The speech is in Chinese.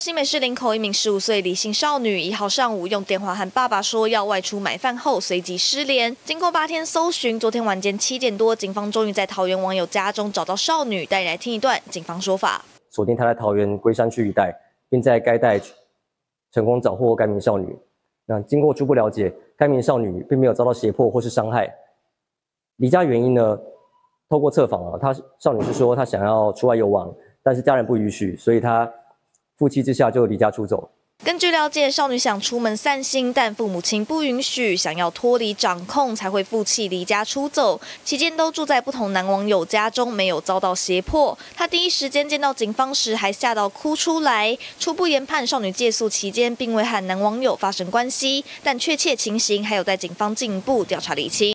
新北市林口一名15岁李姓少女1号上午用电话和爸爸说要外出买饭后，随即失联。经过8天搜寻，昨天晚间7点多，警方终于在桃园网友家中找到少女。带你来听一段警方说法： 锁定她在桃园龟山区一带，并在该带成功找获该名少女。那经过初步了解，该名少女并没有遭到胁迫或是伤害。离家原因呢？透过测访少女是说她想要出外游玩，但是家人不允许，所以她负气之下就离家出走。 根据了解，少女想出门散心，但父母亲不允许，想要脱离掌控，才会负气离家出走。期间都住在不同男网友家中，没有遭到胁迫。她第一时间见到警方时，还吓到哭出来。初步研判，少女借宿期间并未和男网友发生关系，但确切情形还有待警方进一步调查厘清。